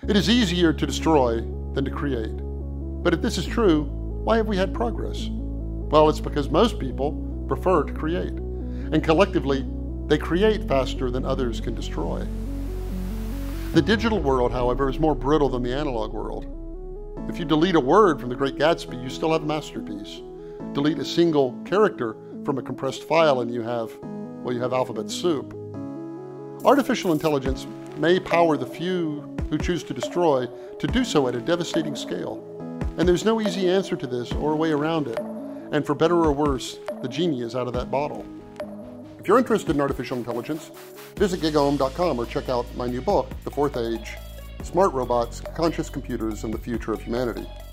It is easier to destroy than to create. But if this is true, why have we had progress? Well, it's because most people prefer to create. And collectively, they create faster than others can destroy. The digital world, however, is more brittle than the analog world. If you delete a word from The Great Gatsby, you still have a masterpiece. Delete a single character from a compressed file and you have alphabet soup. Artificial intelligence may power the few who choose to destroy to do so at a devastating scale. And there's no easy answer to this or a way around it. And for better or worse, the genie is out of that bottle. If you're interested in artificial intelligence, visit gigaom.com or check out my new book, The Fourth Age: Smart Robots, Conscious Computers, and the Future of Humanity.